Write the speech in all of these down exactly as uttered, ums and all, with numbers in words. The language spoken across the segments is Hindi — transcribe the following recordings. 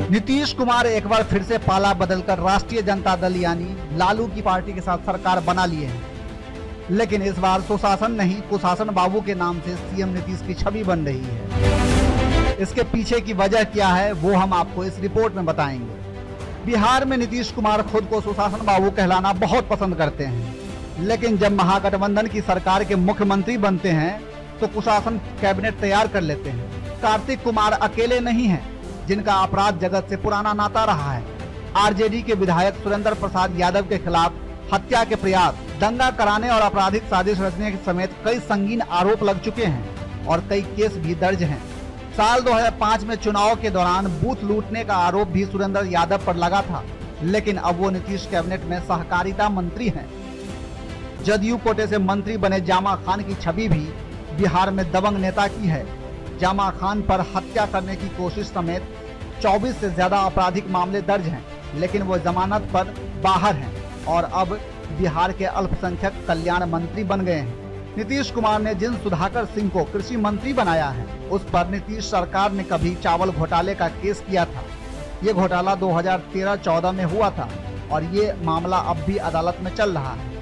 नीतीश कुमार एक बार फिर से पाला बदलकर राष्ट्रीय जनता दल यानी लालू की पार्टी के साथ सरकार बना लिए हैं, लेकिन इस बार सुशासन नहीं कुशासन बाबू के नाम से सीएम नीतीश की छवि बन रही है। इसके पीछे की वजह क्या है वो हम आपको इस रिपोर्ट में बताएंगे। बिहार में नीतीश कुमार खुद को सुशासन बाबू कहलाना बहुत पसंद करते हैं, लेकिन जब महागठबंधन की सरकार के मुख्यमंत्री बनते हैं तो कुशासन कैबिनेट तैयार कर लेते हैं। कार्तिक कुमार अकेले नहीं हैं जिनका अपराध जगत से पुराना नाता रहा है। आरजेडी के विधायक सुरेंद्र प्रसाद यादव के खिलाफ हत्या के प्रयास, दंगा कराने और आपराधिक साजिश रचने समेत कई संगीन आरोप लग चुके हैं और कई केस भी दर्ज हैं। साल दो हज़ार पाँच में चुनाव के दौरान बूथ लूटने का आरोप भी सुरेंद्र यादव पर लगा था, लेकिन अब वो नीतीश कैबिनेट में सहकारिता मंत्री हैं। जदयू कोटे से मंत्री बने जामा खान की छवि भी बिहार में दबंग नेता की है। जामा खान पर हत्या करने की कोशिश समेत चौबीस से ज्यादा आपराधिक मामले दर्ज हैं, लेकिन वो जमानत पर बाहर हैं और अब बिहार के अल्पसंख्यक कल्याण मंत्री बन गए हैं। नीतीश कुमार ने जिन सुधाकर सिंह को कृषि मंत्री बनाया है, उस पर नीतीश सरकार ने कभी चावल घोटाले का केस किया था। ये घोटाला दो हज़ार तेरह चौदह में हुआ था और ये मामला अब भी अदालत में चल रहा है।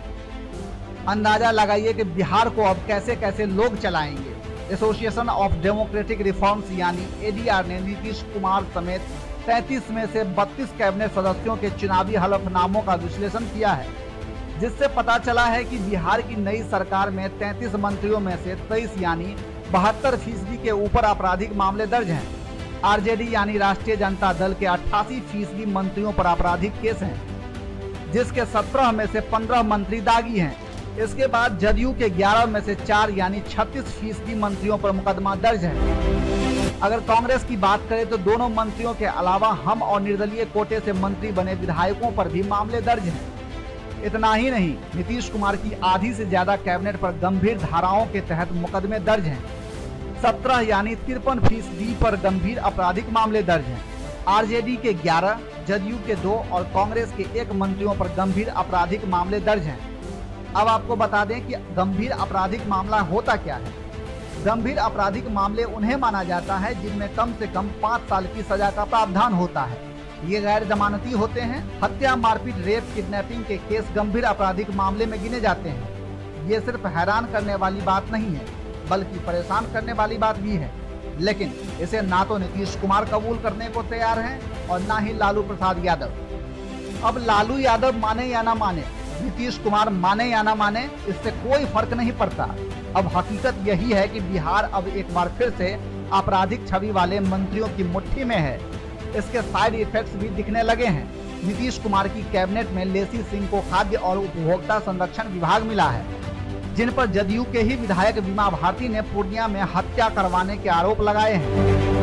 अंदाजा लगाइए कि बिहार को अब कैसे कैसे लोग चलाएंगे। एसोसिएशन ऑफ डेमोक्रेटिक रिफॉर्म्स यानी एडीआर ने नीतीश कुमार समेत तैंतीस में से बत्तीस कैबिनेट सदस्यों के चुनावी हलफनामों का विश्लेषण किया है, जिससे पता चला है कि बिहार की नई सरकार में तैंतीस मंत्रियों में से तेईस यानी बहत्तर फीसदी के ऊपर आपराधिक मामले दर्ज हैं। आरजेडी यानी राष्ट्रीय जनता दल के अट्ठासी फीसदी मंत्रियों पर आपराधिक केस हैं, जिसके सत्रह में से पंद्रह मंत्री दागी हैं। इसके बाद जदयू के ग्यारह में से चार यानी छत्तीस फीसदी मंत्रियों पर मुकदमा दर्ज है। अगर कांग्रेस की बात करें तो दोनों मंत्रियों के अलावा हम और निर्दलीय कोटे से मंत्री बने विधायकों पर भी मामले दर्ज हैं। इतना ही नहीं, नीतीश कुमार की आधी से ज्यादा कैबिनेट पर गंभीर धाराओं के तहत मुकदमे दर्ज हैं। सत्रह यानी तिरपन फीसदी पर गंभीर आपराधिक मामले दर्ज हैं। आरजेडी के ग्यारह, जदयू के दो और कांग्रेस के एक मंत्रियों पर गंभीर आपराधिक मामले दर्ज हैं। अब आपको बता दें कि गंभीर आपराधिक मामला होता क्या है। गंभीर आपराधिक मामले उन्हें माना जाता है जिनमें कम से कम पाँच साल की सजा का प्रावधान होता है। ये गैर जमानती होते हैं। हत्या, मारपीट, रेप, किडनैपिंग के केस गंभीर आपराधिक मामले में गिने जाते हैं। ये सिर्फ हैरान करने वाली बात नहीं है, बल्कि परेशान करने वाली बात भी है, लेकिन इसे ना तो नीतीश कुमार कबूल करने को तैयार हैं और ना ही लालू प्रसाद यादव। अब लालू यादव माने या ना माने, नीतीश कुमार माने या ना माने, इससे कोई फर्क नहीं पड़ता। अब हकीकत यही है कि बिहार अब एक बार फिर से आपराधिक छवि वाले मंत्रियों की मुट्ठी में है। इसके साइड इफेक्ट्स भी दिखने लगे हैं। नीतीश कुमार की कैबिनेट में लेसी सिंह को खाद्य और उपभोक्ता संरक्षण विभाग मिला है, जिन पर जदयू के ही विधायक बीमा भारती ने पूर्णिया में हत्या करवाने के आरोप लगाए हैं।